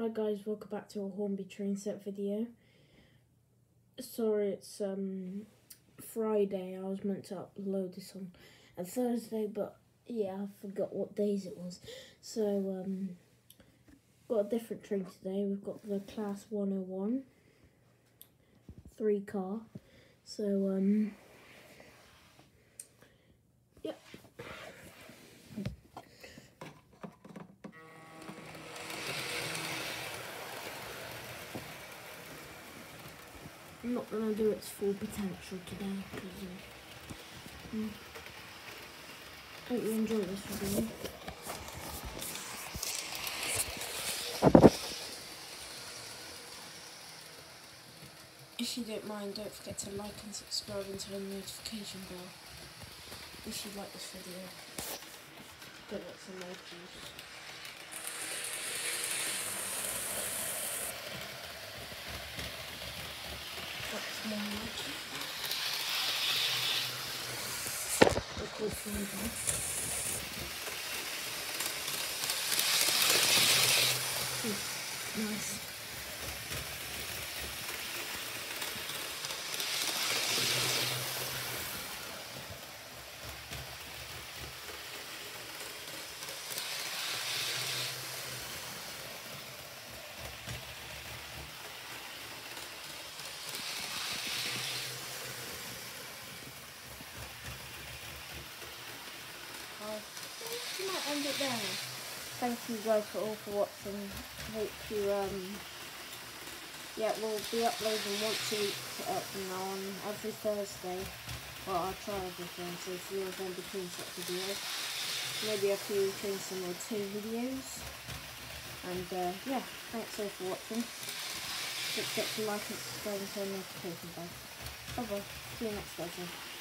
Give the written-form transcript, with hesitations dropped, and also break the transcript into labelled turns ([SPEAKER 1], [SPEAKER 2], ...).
[SPEAKER 1] Hi guys, welcome back to a Hornby train set video. Sorry it's Friday, I was meant to upload this on a Thursday, but yeah, I forgot what days it was. So got a different train today. We've got the Class 101 3 car. So yep. I'm not going to do its full potential today because I hope you enjoy this video. If you don't mind, don't forget to like and subscribe and turn the notification bell if you like this video. Don't let some more juice. That's more magic. Nice. You might end it there. Thank you guys all for watching. Hope you yeah, we'll be uploading once a week from now on, every Thursday. Well, I'll try every Thursday for your Hornby train set videos. Maybe a few train sim or 2 videos. And yeah, thanks all for watching. Don't forget to like and subscribe and turn the notification bell. Bye bye. See you next Thursday.